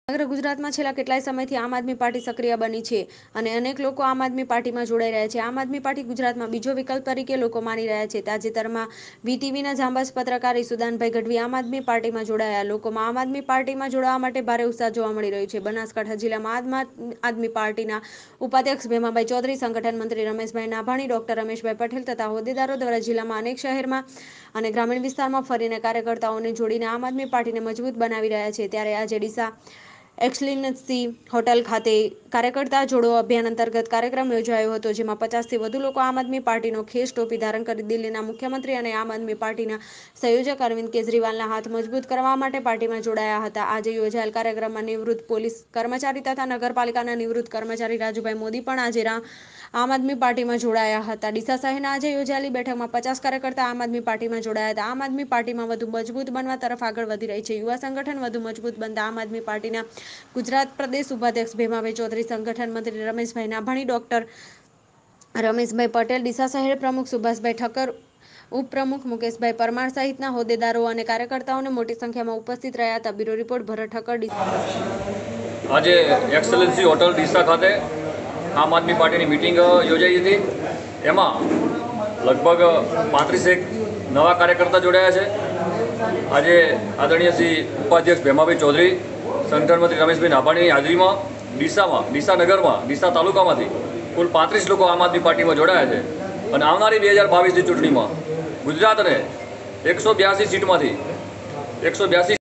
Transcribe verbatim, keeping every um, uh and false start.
સમગ્ર ગુજરાતમાં છેલ્લા કેટલાય સમયથી આમ આદમી પાર્ટી સક્રિય બની છે અને અનેક લોકો આમ આદમી પાર્ટીમાં જોડાઈ રહ્યા છે. આમ આદમી પાર્ટી ગુજરાતમાં બીજો વિકલ્પ તરીકે લોકો માની રહ્યા છે. તાજેતરમાં વીટીવીના જાંબાઝ પત્રકાર ઈસુદાનભાઈ ગઢવી આમ આદમી પાર્ટીમાં જોડાયા. લોકોમાં આમ આદમી પાર્ટીમાં જોડાવા માટે ભારે ઉત્સાહ જોવા મળી રહ્યો છે. બનાસકાંઠા જિલ્લામાં આમ આદમી પાર્ટીના ઉપાધ્યક્ષ ભેમાભાઈ ચૌધરી, સંગઠન મંત્રી રમેશભાઈ નાભાણી, ડોક્ટર રમેશભાઈ પટેલ તથા હોદ્દેદારો દ્વારા જિલ્લામાં અનેક શહેરમાં અને ગ્રામીણ વિસ્તારમાં ફરીને કાર્યકર્તાઓને જોડીને આમ આદમી પાર્ટીને મજબૂત બનાવી રહ્યા છે. ત્યારે આજે ડીસા એક્સલન્સી હોટલ ખાતે કાર્યકર્તા જોડો અભિયાન અંતર્ગત કાર્યક્રમ યોજાયો હતો, જેમાં પચાસથી વધુ લોકો આમ આદમી પાર્ટીનો ખેસ ટોપી ધારણ કરી દિલ્હીના મુખ્યમંત્રી અને આમ આદમી પાર્ટીના સંયોજક અરવિંદ કેજરીવાલના હાથ મજબૂત કરવા માટે પાર્ટીમાં જોડાયા હતા. આજે યોજાયેલ કાર્યક્રમમાં નિવૃત્ત પોલીસ કર્મચારી તથા નગરપાલિકાના નિવૃત્ત કર્મચારી રાજુભાઈ મોદી પણ આજે આમ આદમી પાર્ટીમાં જોડાયા હતા. ડીસા શહેરના આજે યોજાયેલી બેઠકમાં પચાસ કાર્યકર્તા આમ આદમી પાર્ટીમાં જોડાયા હતા. આમ આદમી પાર્ટીમાં વધુ મજબૂત બનવા તરફ આગળ વધી રહી છે. યુવા સંગઠન વધુ મજબૂત બનતા આમ આદમી પાર્ટીના ગુજરાત પ્રદેશ ઉપાધ્યક્ષ ભેમાભાઈ ચૌધરી, સંગઠન મંત્રી રમેશભાઈ નાભાણી, ડોક્ટર રમેશભાઈ પટેલ, ડીસા શહેર પ્રમુખ સુભાષભાઈ ઠક્કર, ઉપપ્રમુખ મુકેશભાઈ પરમાર સહિતના હોદ્દેદારો અને કાર્યકર્તાઓને મોટી સંખ્યામાં ઉપસ્થિત રહ્યા હતા. Bureau report Bharat Thakkar. આજે એક્સલન્સી હોટલ ડીસા ખાતે આમ આદમી પાર્ટીની મિટિંગ યોજાઈ હતી. એમાં લગભગ પાંત્રીસેક નવા કાર્યકર્તા જોડાયા છે. આજે આદરણીય શ્રી ઉપાધ્યક્ષ ભેમાભાઈ ચૌધરી, સંગઠન મંત્રી રમેશભાઈ નાભાણીની હાજરીમાં ડીસામાં ડીસા નગરમાં ડીસા તાલુકામાંથી કુલ પાંત્રીસ લોકો આમ આદમી પાર્ટીમાં જોડાયા છે અને આવનારી બે હજાર બાવીસની ચૂંટણીમાં ગુજરાતને એકસો બ્યાસી સીટમાંથી એકસો બ્યાસી